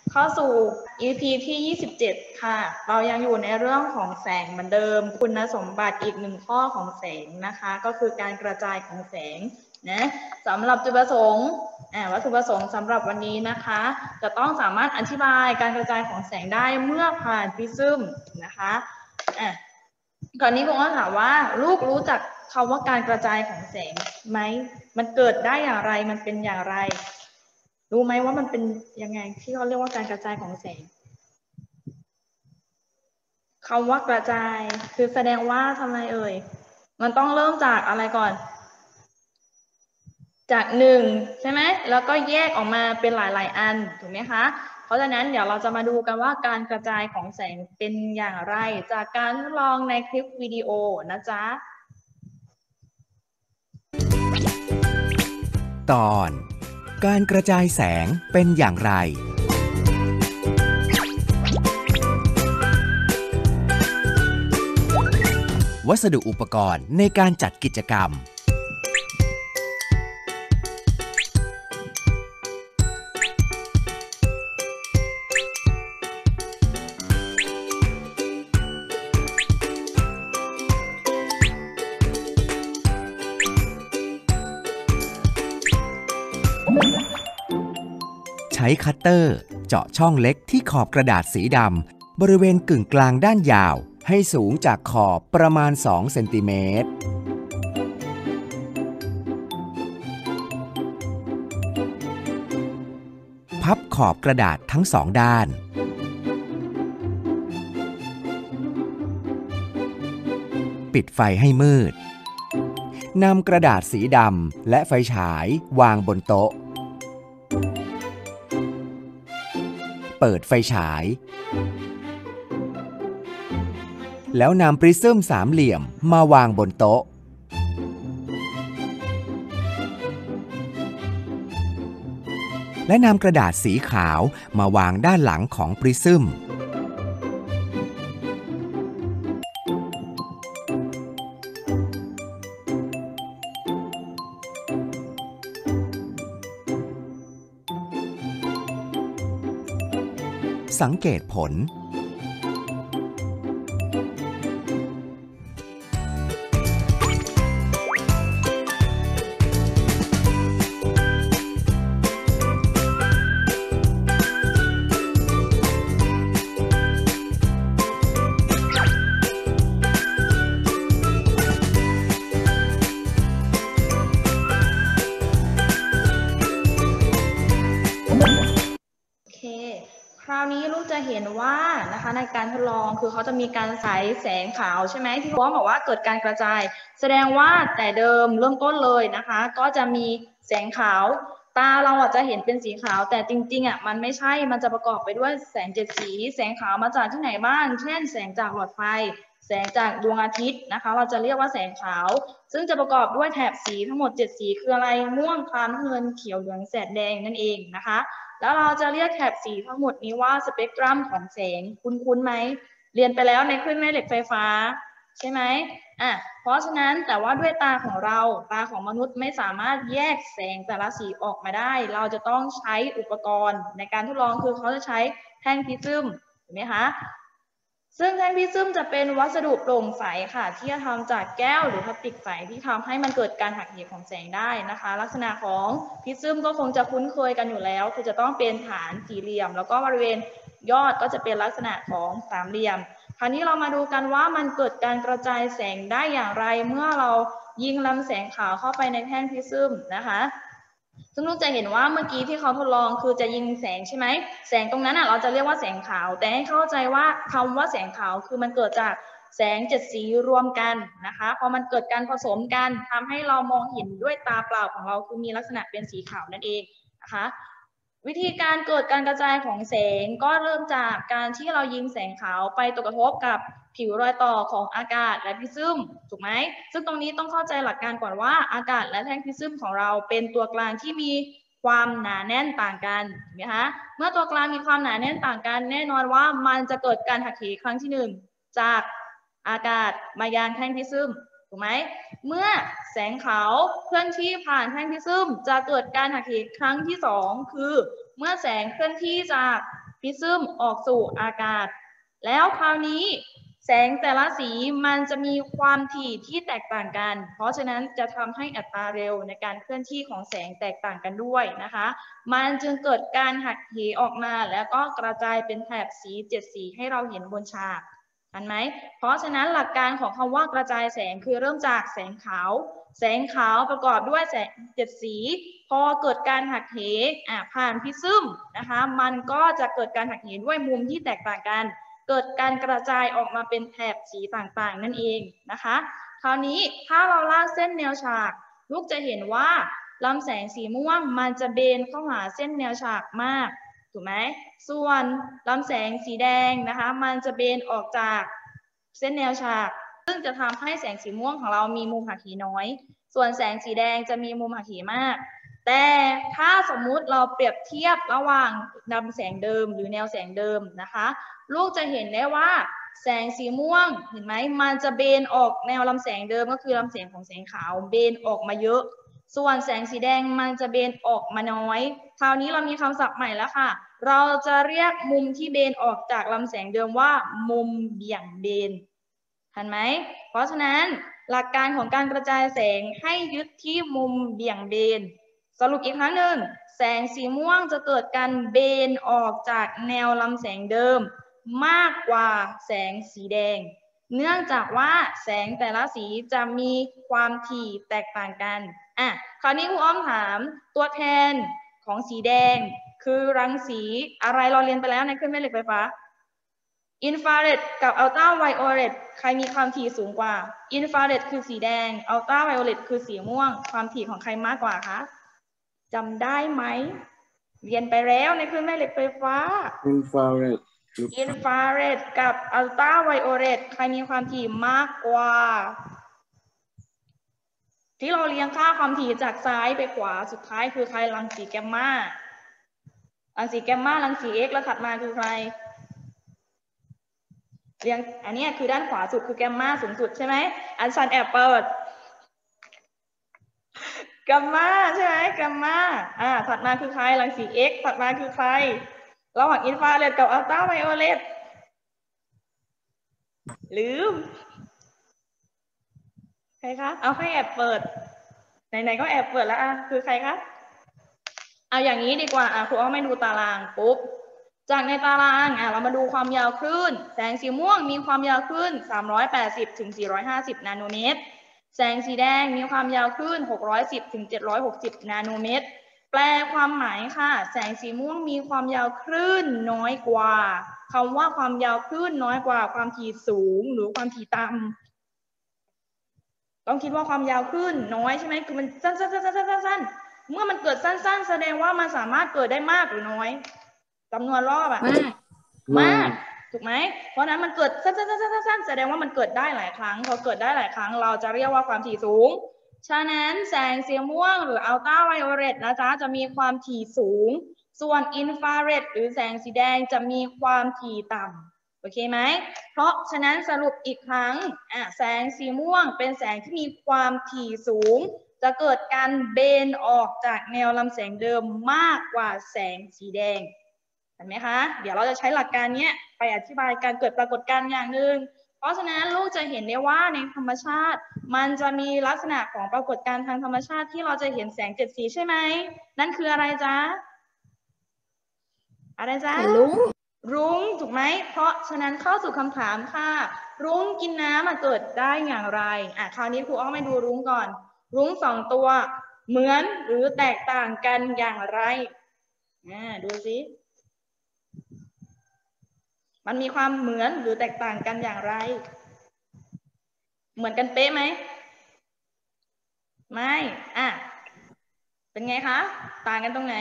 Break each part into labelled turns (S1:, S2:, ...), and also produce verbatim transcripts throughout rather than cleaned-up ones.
S1: เข้าสู่ อี พี ที่ ยี่สิบเจ็ด ค่ะเรายังอยู่ในเรื่องของแสงเหมือนเดิมคุณสมบัติอีกหนึ่งข้อของแสงนะคะก็คือการกระจายของแสงนะสำหรับจุดประสงค์วัตถุประสงค์สำหรับวันนี้นะคะจะต้องสามารถอธิบายการกระจายของแสงได้เมื่อผ่านพริซึมนะคะอ่ะก่อนนี้ผมก็ถามว่าลูกรู้จักคำว่าการกระจายของแสงไหมมันเกิดได้อย่างไรมันเป็นอย่างไรรู้ไหมว่ามันเป็นยังไงที่เขาเรียกว่าการกระจายของแสงคำว่ากระจายคือแสดงว่าทำไมเอ่ยมันต้องเริ่มจากอะไรก่อนจากหนึ่งใช่ไหมแล้วก็แยกออกมาเป็นหลายๆอันถูกไหมคะเพราะฉะนั้นเดี๋ยวเราจะมาดูกันว่าการกระจายของแสงเป็นอย่างไรจากการทดลองในคลิปวิดีโอนะจ๊ะ
S2: ตอนการกระจายแสงเป็นอย่างไรวัสดุอุปกรณ์ในการจัดกิจกรรมใช้คัตเตอร์เจาะช่องเล็กที่ขอบกระดาษสีดำบริเวณกึ่งกลางด้านยาวให้สูงจากขอบประมาณสองเซนติเมตรพับขอบกระดาษทั้งสองด้านปิดไฟให้มืดนำกระดาษสีดำและไฟฉายวางบนโต๊ะเปิดไฟฉายแล้วนำปริซึมสามเหลี่ยมมาวางบนโต๊ะและนำกระดาษสีขาวมาวางด้านหลังของปริซึมสังเกตผล
S1: คราวนี้ลูกจะเห็นว่านะคะในการทดลองคือเขาจะมีการใช้แสงขาวใช่ไหมที่เขาบอกว่าเกิดการกระจายแสดงว่าแต่เดิมเริ่มต้นเลยนะคะก็จะมีแสงขาวตาเราอาจจะเห็นเป็นสีขาวแต่จริงๆอ่ะมันไม่ใช่มันจะประกอบไปด้วยแสงเจ็ดสีแสงขาวมาจากที่ไหนบ้างเช่นแสงจากหลอดไฟแสงจากดวงอาทิตย์นะคะเราจะเรียกว่าแสงขาวซึ่งจะประกอบด้วยแถบสีทั้งหมดเจ็ดสีคืออะไรม่วงคล้ำเงินเขียวเหลืองแสดแดงนั่นเองนะคะแล้วเราจะเรียกแถบสีทั้งหมดนี้ว่าสเปกตรัมของแสงคุ้นๆไหมเรียนไปแล้วในคลื่นแม่เหล็กไฟฟ้าใช่ไหมอ่ะเพราะฉะนั้นแต่ว่าด้วยตาของเราตาของมนุษย์ไม่สามารถแยกแสงแต่ละสีออกมาได้เราจะต้องใช้อุปกรณ์ในการทดลองคือเขาจะใช้แท่งพริซึมเห็นไหมคะซึ่งแท่งพริซึมจะเป็นวัสดุโปร่งใสค่ะที่จะทำจากแก้วหรือพลาสติกใสที่ทำให้มันเกิดการหักเหของแสงได้นะคะลักษณะของพริซึมก็คงจะคุ้นเคยกันอยู่แล้วคือจะต้องเป็นฐานสี่เหลี่ยมแล้วก็บริเวณยอดก็จะเป็นลักษณะของสามเหลี่ยมคราวนี้เรามาดูกันว่ามันเกิดการกระจายแสงได้อย่างไรเมื่อเรายิงลำแสงขาวเข้าไปในแท่งพริซึมนะคะซึ่งลูกจะเห็นว่าเมื่อกี้ที่เขาทดลองคือจะยิงแสงใช่ไหมแสงตรงนั้นอ่ะเราจะเรียกว่าแสงขาวแต่ให้เข้าใจว่าคำว่าแสงขาวคือมันเกิดจากแสงเจ็ดสีรวมกันนะคะพอมันเกิดการผสมกันทำให้เรามองเห็นด้วยตาเปล่าของเราคือมีลักษณะเป็นสีขาวนั่นเองนะคะวิธีการเกิดการกระจายของแสงก็เริ่มจากการที่เรายิงแสงขาวไปตกกระทบกับผิวรอยต่อของอากาศและพริซึมถูกไหมซึ่งตรงนี้ต้องเข้าใจหลักการก่อนว่าอากาศและแท่งพริซึมของเราเป็นตัวกลางที่มีความหนาแน่นต่างกันนะคะเมื่อตัวกลางมีความหนาแน่นต่างกันแน่นอนว่ามันจะเกิดการหักเหครั้งที่หนึ่งจากอากาศมายังแท่งพริซึมถูกไหมเมื่อแสงขาวเคลื่อนที่ผ่านแท่งพริซึมจะเกิดการหักเหครั้งที่สองคือเมื่อแสงเคลื่อนที่จากพิซึมออกสู่อากาศแล้วคราวนี้แสงแต่ละสีมันจะมีความถี่ที่แตกต่างกันเพราะฉะนั้นจะทำให้อัตราเร็วในการเคลื่อนที่ของแสงแตกต่างกันด้วยนะคะมันจึงเกิดการหักเหออกมาแล้วก็กระจายเป็นแถบสีเจ็ดสีให้เราเห็นบนฉากเห็นไหมเพราะฉะนั้นหลักการของคำว่ากระจายแสงคือเริ่มจากแสงขาวแสงขาวประกอบด้วยแสงเจ็ดสีพอเกิดการหักเหอ่ะผ่านพิซึมนะคะมันก็จะเกิดการหักเหด้วยมุมที่แตกต่างกันเกิดการกระจายออกมาเป็นแถบสีต่างๆนั่นเองนะคะคราวนี้ถ้าเราลากเส้นแนวฉากลูกจะเห็นว่าลำแสงสีม่วงมันจะเบนเข้าหาเส้นแนวฉากมากถูกไหมส่วนลำแสงสีแดงนะคะมันจะเบนออกจากเส้นแนวฉากซึ่งจะทำให้แสงสีม่วงของเรามีมุมหักเหน้อยส่วนแสงสีแดงจะมีมุมหักเหมากแต่ถ้าสมมุติเราเปรียบเทียบระหว่างลำแสงเดิมหรือแนวแสงเดิมนะคะลูกจะเห็นได้ว่าแสงสีม่วงเห็นไหมมันจะเบนออกแนวลำแสงเดิมก็คือลำแสงของแสงขาวเบนออกมาเยอะส่วนแสงสีแดงมันจะเบนออกมาน้อยคราวนี้เรามีคำศัพท์ใหม่แล้วค่ะเราจะเรียกมุมที่เบนออกจากลำแสงเดิมว่ามุมเบี่ยงเบนเห็นไหมเพราะฉะนั้นหลักการของการกระจายแสงให้ยึดที่มุมเบี่ยงเบนสรุปอีกครั้งหนึ่งแสงสีม่วงจะเกิดการเบนออกจากแนวลำแสงเดิมมากกว่าแสงสีแดงเนื่องจากว่าแสงแต่ละสีจะมีความถี่แตกต่างกันอ่ะคราวนี้ครูอ้อมถามตัวแทนของสีแดงคือรังสีอะไรเราเรียนไปแล้วในเครื่องแม่เหล็กไฟฟ้าอินฟราเรดกับอัลตราไวโอเลตใครมีความถี่สูงกว่าอินฟราเรดคือสีแดงอัลตราไวโอเลตคือสีม่วงความถี่ของใครมากกว่าคะจำได้ไหมเรียนไปแล้วในเครื่องแม่เหล็กไฟฟ้า
S3: อินฟราเรด
S1: อินฟราเรดกับอัลตราไวโอเลตใครมีความถี่มากกว่าที่เราเรียงค่าความถี่จากซ้ายไปขวาสุดท้ายคือใครรังสีแกมมารังสีแกมมารังสีเอ็กซ์แล้วถัดมาคือใครเรียงอันนี้คือด้านขวาสุดคือแกมมาสูงสุดใช่ไหมอันซันแอบเปิดแกมมาใช่ไหมแกมมาอ่าถัดมาคือใครรังสี X ถัดมาคือใครระหว่างอินฟราเรดกับอัลตราไวโอเลตลืมใครคะเอาให้แอบเปิดไหนๆก็แอบเปิดแล้วอ่ะคือใครคะเอาอย่างนี้ดีกว่าอ่ะครูอ้อมไม่ดูตารางปุ๊บจากในตารางอ่ะเรามาดูความยาวคลื่นแสงสีม่วงมีความยาวคลื่นสามร้อยแปดสิบถึงสี่ร้อยห้าสิบนาโนเมตรแสงสีแดงมีความยาวคลื่นหกร้อยสิบถึงเจ็ดร้อยหกสิบนาโนเมตรแปลความหมายค่ะแสงสีม่วงมีความยาวคลื่นน้อยกว่าคำว่าความยาวคลื่นน้อยกว่าความถี่สูงหรือความถี่ต่ำต้องคิดว่าความยาวคลื่นน้อยใช่ไหมคือมันสั้นสั้นสั้นสั้นสั้นเมื่อมันเกิดสั้นๆแสดงว่ามันสามารถเกิดได้มากหรือน้อยจำนวนรอบอะมากถูกไหมเพราะนั้นมันเกิดสั้นๆๆๆแสดงว่ามันเกิดได้หลายครั้งพอเกิดได้หลายครั้งเราจะเรียกว่าความถี่สูงฉะนั้นแสงสีม่วงหรืออัลตราไวโอเลตนะจ๊ะจะมีความถี่สูงส่วนอินฟราเรดหรือแสงสีแดงจะมีความถี่ต่ำโอเคไหมเพราะฉะนั้นสรุปอีกครั้งอ่ะแสงสีม่วงเป็นแสงที่มีความถี่สูงจะเกิดการเบนออกจากแนวลำแสงเดิมมากกว่าแสงสีแดงเห็นไหมคะเดี๋ยวเราจะใช้หลักการนี้ไปอธิบายการเกิดปรากฏการณ์อย่างหนึ่งเพราะฉะนั้นลูกจะเห็นได้ว่าในธรรมชาติมันจะมีลักษณะของปรากฏการณ์ทางธรรมชาติที่เราจะเห็นแสงเจ็ดสีใช่ไหมนั่นคืออะไรจ๊ะอะไรจ๊ะรุ้งรุ้งถูกไหมเพราะฉะนั้นเข้าสู่คำถามค่ะรุ้งกินน้ำมาเกิดได้อย่างไรอ่ะคราวนี้ครูอ้อมให้ดูรุ้งก่อนรุ้งสองตัวเหมือนหรือแตกต่างกันอย่างไรอ่าดูสิมันมีความเหมือนหรือแตกต่างกันอย่างไรเหมือนกันเป๊ะไหมไม่อ่ะเป็นไงคะต่างกันตรงไหน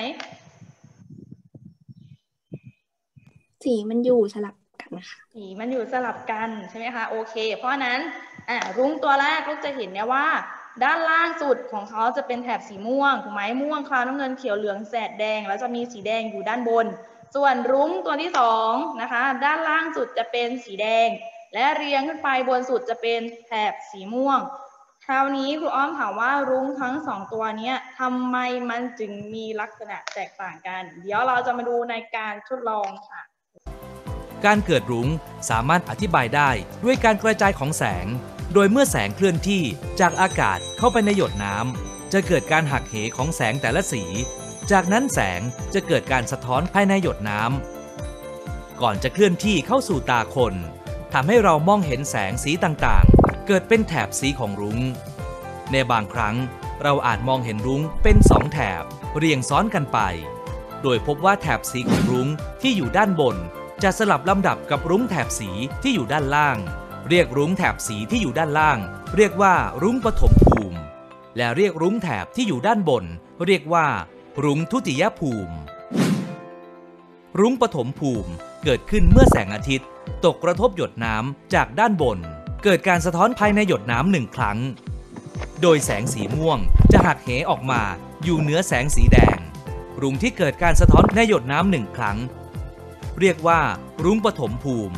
S4: สีมันอยู่สลับกันค่ะ
S1: สีมันอยู่สลับกันใช่ไหมคะโอเคเพราะนั้นอ่ะรุ้งตัวแรกลูกจะเห็นเนี่ยว่าด้านล่างสุดของเขาจะเป็นแถบสีม่วงถูกไหมม่วงครามน้ำเงินเขียวเหลืองแสดแดงแล้วจะมีสีแดงอยู่ด้านบนส่วนรุ้งตัวที่สองนะคะด้านล่างสุดจะเป็นสีแดงและเรียงขึ้นไปบนสุดจะเป็นแถบสีม่วงแถคราวนี้ครูอ้อมถามว่ารุ้งทั้งสองตัวนี้ทำไมมันจึงมีลักษณะแตกต่างกันเดี๋ยวเราจะมาดูในการทดลองค่ะ
S3: การเกิดรุ้งสามารถอธิบายได้ด้วยการกระจายของแสงโดยเมื่อแสงเคลื่อนที่จากอากาศเข้าไปในหยดน้ำจะเกิดการหักเหของแสงแต่ละสีจากนั้นแสงจะเกิดการสะท้อนภายในหยดน้ำก่อนจะเคลื่อนที่เข้าสู่ตาคนทำให้เรามองเห็นแสงสีต่างๆเกิดเป็นแถบสีของรุ้งในบางครั้งเราอาจมองเห็นรุ้งเป็นสองแถบเรียงซ้อนกันไปโดยพบว่าแถบสีของรุ้งที่อยู่ด้านบนจะสลับลำดับกับรุ้งแถบสีที่อยู่ด้านล่างเรียกรุ้งแถบสีที่อยู่ด้านล่างเรียกว่ารุ้งปฐมภูมิและเรียกรุ้งแถบที่อยู่ด้านบนเรียกว่ารุ้งทุติยภูมิรุ้งปฐมภูมิเกิดขึ้นเมื่อแสงอาทิตย์ตกกระทบหยดน้ำจากด้านบนเกิดการสะท้อนภายในหยดน้ำหนึ่งครั้งโดยแสงสีม่วงจะหักเหออกมาอยู่เหนือแสงสีแดงรุ้งที่เกิดการสะท้อนในหยดน้ำหนึ่งครั้งเรียกว่ารุ้งปฐมภูมิ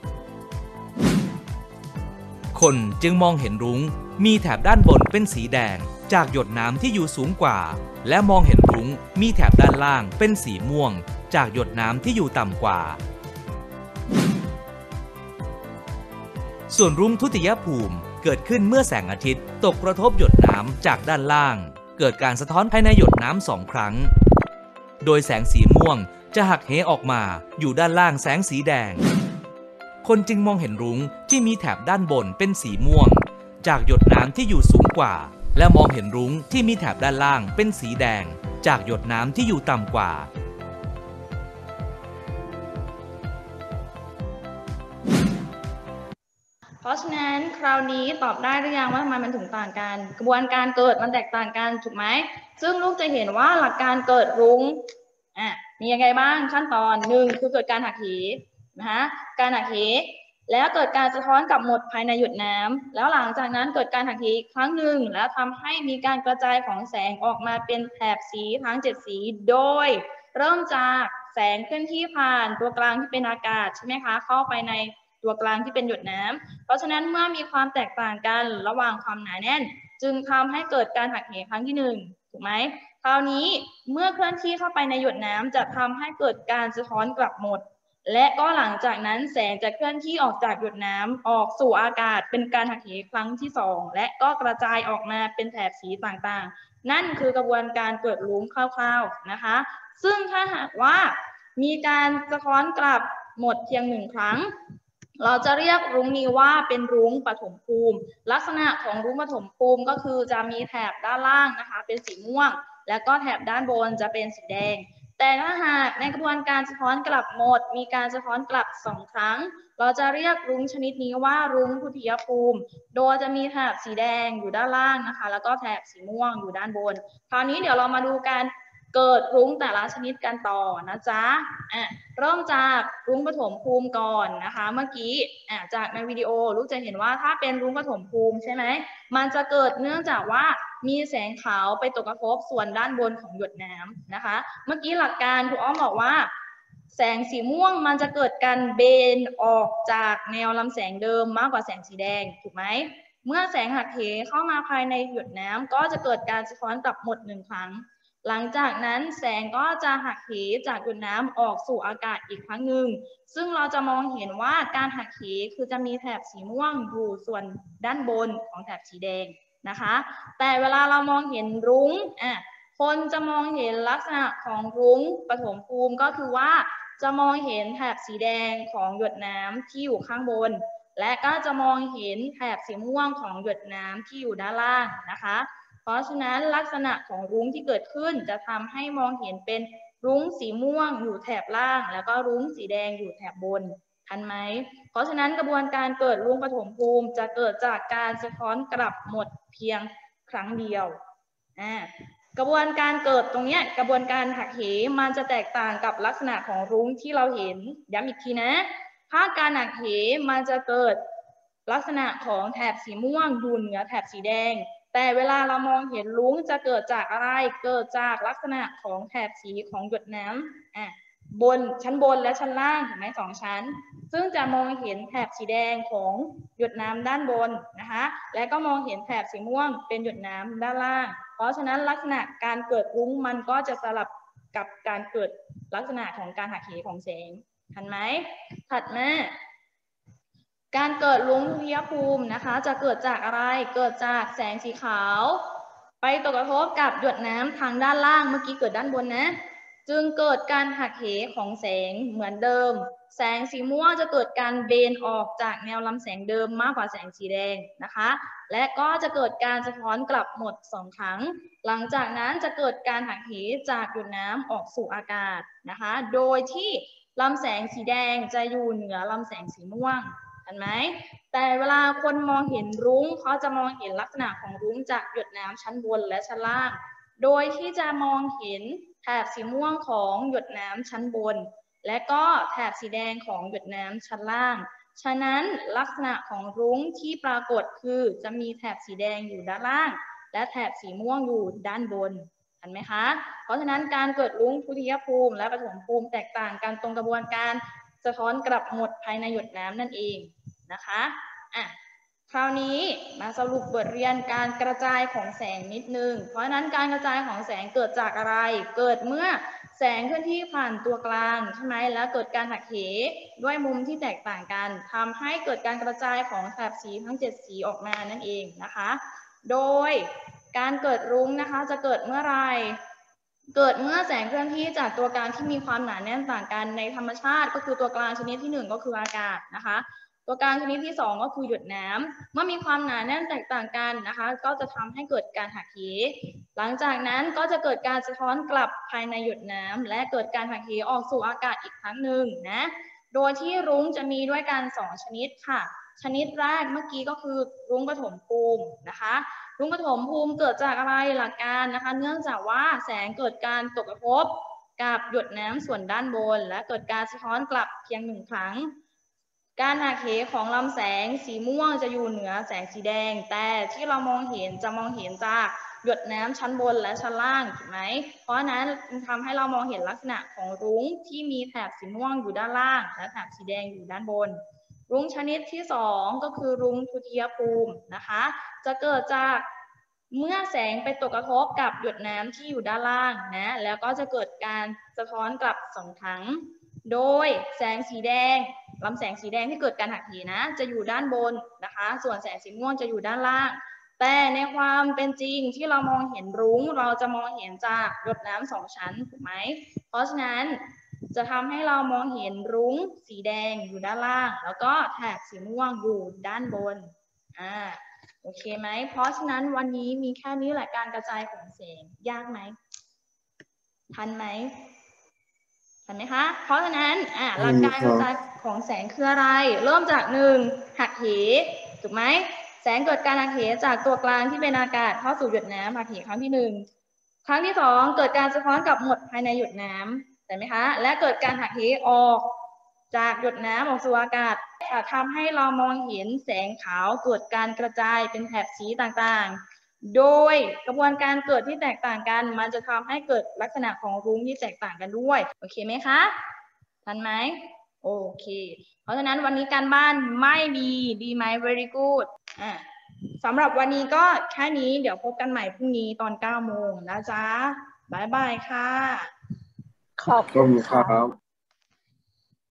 S3: คนจึงมองเห็นรุ้งมีแถบด้านบนเป็นสีแดงจากหยดน้ำที่อยู่สูงกว่าและมองเห็นรุ้งมีแถบด้านล่างเป็นสีม่วงจากหยดน้ำที่อยู่ต่ำกว่าส่วนรุ้งทุติยภูมิเกิดขึ้นเมื่อแสงอาทิตย์ตกกระทบหยดน้ำจากด้านล่างเกิดการสะท้อนภายในหยดน้ำสองครั้งโดยแสงสีม่วงจะหักเหออกมาอยู่ด้านล่างแสงสีแดงคนจึงมองเห็นรุ้งที่มีแถบด้านบนเป็นสีม่วงจากหยดน้ำที่อยู่สูงกว่าและมองเห็นรุ้งที่มีแถบด้านล่างเป็นสีแดงจากหยดน้ำที่อยู่ต่ำกว่า
S1: เพราะฉะนั้นคราวนี้ตอบได้หรือยังว่าทำไมมันถึงต่างกันกระบวนการเกิดมันแตกต่างกันถูกไหมซึ่งลูกจะเห็นว่าหลักการเกิดรุ้งอ่ะมียังไงบ้างขั้นตอนหนึ่งคือเกิดการหักเหนะคะการหักเหแล้วเกิดการสะท้อนกลับหมดภายในหยดน้ำแล้วหลังจากนั้นเกิดการหักเหอีกครั้งหนึ่งแล้วทำให้มีการกระจายของแสงออกมาเป็นแถบสีทั้งเจ็ดสีโดยเริ่มจากแสงเคลื่อนที่ผ่านตัวกลางที่เป็นอากาศใช่ไหมคะเข้าไปในตัวกลางที่เป็นหยดน้ำเพราะฉะนั้นเมื่อมีความแตกต่างกันระหว่างความหนาแน่นจึงทำให้เกิดการหักเหครั้งที่หนึ่งถูกไหมคราวนี้เมื่อเคลื่อนที่เข้าไปในหยดน้ำจะทำให้เกิดการสะท้อนกลับหมดและก็หลังจากนั้นแสงจะเคลื่อนที่ออกจากหยดน้ำออกสู่อากาศเป็นการหักเหครั้งที่สองและก็กระจายออกมาเป็นแถบสีต่างๆนั่นคือกระบวนการเกิดรุ้งคร่าวๆนะคะซึ่งถ้าหากว่ามีการสะท้อนกลับหมดเพียงหนึ่งครั้งเราจะเรียกรุ้งนี้ว่าเป็นรุ้งปฐมภูมิลักษณะของรุ้งปฐมภูมิก็คือจะมีแถบด้านล่างนะคะเป็นสีม่วงแล้วก็แถบด้านบนจะเป็นสีแดงแต่ถ้าหากในกระบวนการสะท้อนกลับหมดมีการสะท้อนกลับสองครั้งเราจะเรียกรุ้งชนิดนี้ว่ารุ้งทุติยภูมิโดยจะมีแถบสีแดงอยู่ด้านล่างนะคะแล้วก็แถบสีม่วงอยู่ด้านบนคราวนี้เดี๋ยวเรามาดูการเกิดรุ้งแต่ละชนิดกันต่อนะจ๊ะอ่ะเริ่มจากรุ้งปฐมภูมิก่อนนะคะเมื่อกี้อ่ะจากในวิดีโอลูกจะเห็นว่าถ้าเป็นรุ้งปฐมภูมิใช่ไหมมันจะเกิดเนื่องจากว่ามีแสงขาวไปตกกระทบส่วนด้านบนของหยดน้ำนะคะเมื่อกี้หลักการครูอ้อมบอกว่าแสงสีม่วงมันจะเกิดการเบนออกจากแนวลำแสงเดิมมากกว่าแสงสีแดงถูกไหมเมื่อแสงหักเหเข้ามาภายในหยดน้ำก็จะเกิดการสะท้อนกลับหมดหนึ่งครั้งหลังจากนั้นแสงก็จะหักเหจากหยดน้ำออกสู่อากาศอีกครั้งหนึ่งซึ่งเราจะมองเห็นว่าการหักเหคือจะมีแถบสีม่วงอยู่ส่วนด้านบนของแถบสีแดงนะคะแต่เวลาเรามองเห็นรุ้งอ่ะคนจะมองเห็นลักษณะของรุ้งปฐมภูมิก็คือว่าจะมองเห็นแถบสีแดงของหยดน้ำที่อยู่ข้างบนและก็จะมองเห็นแถบสีม่วงของหยดน้ำที่อยู่ด้านล่างนะคะเพราะฉะนั้นลักษณะของรุ้งที่เกิดขึ้นจะทำให้มองเห็นเป็นรุ้งสีม่วงอยู่แถบล่างแล้วก็รุ้งสีแดงอยู่แถบบนทันไหมเพราะฉะนั้นกระบวนการเกิดรุ้งปฐมภูมิจะเกิดจากการสะท้อนกลับหมดเพียงครั้งเดียวอ่ากระบวนการเกิดตรงนี้กระบวนการหักเหมันจะแตกต่างกับลักษณะของรุ้งที่เราเห็นย้ำอีกทีนะถ้าการหักเหมันจะเกิดลักษณะของแถบสีม่วงอยู่เหนือแถบสีแดงแต่เวลาเรามองเห็นรุ้งจะเกิดจากอะไรเกิดจากลักษณะของแถบสีของหยดน้ำอ่ะบนชั้นบนและชั้นล่างถูกไหมสองชั้นซึ่งจะมองเห็นแถบสีแดงของหยดน้ำด้านบนนะคะและก็มองเห็นแถบสีม่วงเป็นหยดน้ำด้านล่างเพราะฉะนั้นลักษณะการเกิดรุ้งมันก็จะสลับกับการเกิดลักษณะของการหักเหของแสงทันไหมถัดมาการเกิดรุ้งทุติยภูมินะคะจะเกิดจากอะไรเกิดจากแสงสีขาวไปตกกระทบกับหยดน้ำทางด้านล่างเมื่อกี้เกิดด้านบนนะจึงเกิดการหักเหของแสงเหมือนเดิมแสงสีม่วงจะเกิดการเบนออกจากแนวลำแสงเดิมมากกว่าแสงสีแดงนะคะและก็จะเกิดการสะท้อนกลับหมดสองครั้งหลังจากนั้นจะเกิดการหักเหจากหยดน้ำออกสู่อากาศนะคะโดยที่ลำแสงสีแดงจะอยู่เหนือลำแสงสีม่วงเห็นไหมแต่เวลาคนมองเห็นรุ้งเขาจะมองเห็นลักษณะของรุ้งจากหยดน้ำชั้นบนและชั้นล่างโดยที่จะมองเห็นแถบสีม่วงของหยดน้ำชั้นบนและก็แถบสีแดงของหยดน้ำชั้นล่างฉะนั้นลักษณะของรุ้งที่ปรากฏคือจะมีแถบสีแดงอยู่ด้านล่างและแถบสีม่วงอยู่ด้านบนเห็นไหมคะเพราะฉะนั้นการเกิดรุ้งทุติยภูมิและปฐมภูมิแตกต่างกันตรงกระบวนการสะท้อนกลับหมดภายในหยดน้ำนั่นเองนะคะอ่ะคราวนี้มาสรุปบทเรียนการกระจายของแสงนิดนึงเพราะฉะนั้นการกระจายของแสงเกิดจากอะไรเกิดเมื่อแสงเคลื่อนที่ผ่านตัวกลางใช่ไหมแล้วเกิดการหักเหด้วยมุมที่แตกต่างกันทำให้เกิดการกระจายของแถบสีทั้งเจ็ดสีออกมานั่นเองนะคะโดยการเกิดรุ้งนะคะจะเกิดเมื่อไรเกิดเมื่อแสงเคลื่อนที่จากตัวกลางที่มีความหนาแน่นต่างกันในธรรมชาติก็คือตัวกลางชนิดที่หนึ่งก็คืออากาศนะคะตัวกลางชนิดที่สองก็คือหยดน้ำเมื่อมีความหนาแน่นแตกต่างกันนะคะก็จะทำให้เกิดการหักเหหลังจากนั้นก็จะเกิดการสะท้อนกลับภายในหยดน้ำและเกิดการหักเหออกสู่อากาศอีกครั้งหนึ่งนะโดยที่รุ้งจะมีด้วยกันสองชนิดค่ะชนิดแรกเมื่อกี้ก็คือรุ้งปฐมภูมินะคะรุ้งปฐมภูมิเกิดจากอะไรหลักการนะคะเนื่องจากว่าแสงเกิดการตกกระทบกับหยดน้ำส่วนด้านบนและเกิดการสะท้อนกลับเพียงหนึ่งครั้งการหักเหของลำแสงสีม่วงจะอยู่เหนือแสงสีแดงแต่ที่เรามองเห็นจะมองเห็นจากหยดน้ำชั้นบนและชั้นล่างถูกไหมเพราะฉะนั้นทำให้เรามองเห็นลักษณะของรุ้งที่มีแถบสีม่วงอยู่ด้านล่างและแถบสีแดงอยู่ด้านบนรุ้งชนิดที่สองก็คือรุ้งทุติยภูมินะคะจะเกิดจากเมื่อแสงไปตกกระทบกับหยดน้ำที่อยู่ด้านล่างนะแล้วก็จะเกิดการสะท้อนกลับสองครั้งโดยแสงสีแดงลำแสงสีแดงที่เกิดการหักเหนะจะอยู่ด้านบนนะคะส่วนแสงสีม่วงจะอยู่ด้านล่างแต่ในความเป็นจริงที่เรามองเห็นรุ้งเราจะมองเห็นจากหยดน้ำสองชั้นถูกไหมเพราะฉะนั้นจะทำให้เรามองเห็นรุ้งสีแดงอยู่ด้านล่างแล้วก็แถบสีม่วงอยู่ด้านบนอ่าโอเคไหมเพราะฉะนั้นวันนี้มีแค่นี้แหละการกระจายของแสงยากไหมทันไหมทันไหมคะเพราะฉะนั้นอ่าหลักการกระจายของแสงคืออะไรเริ่มจากหนึ่งหักเหถูกไหมแสงเกิดการหักเหจากตัวกลางที่เป็นอากาศเข้าสู่หยดน้ำหักเหครั้งที่หนึ่งครั้งที่สองเกิดการสะท้อนกลับหมดภายในหยดน้ำเห็นไหมคะและเกิดการหักเหออกจากหยดน้ำออกสู่อากาศทำให้เรามองเห็นแสงขาวเกิดการกระจายเป็นแถบสีต่างๆโดยกระบวนการเกิดที่แตกต่างกันมันจะทำให้เกิดลักษณะของรุ้งที่แตกต่างกันด้วยโอเคไหมคะทันไหมโอเคเพราะฉะนั้นวันนี้การบ้านไม่มีดีไหม very good อ่ะสำหรับวันนี้ก็แค่นี้เดี๋ยวพบกันใหม่พรุ่งนี้ตอนเก้าโมงนะจ๊ะบ๊ายบายค่ะ
S4: ขอบคุณครับ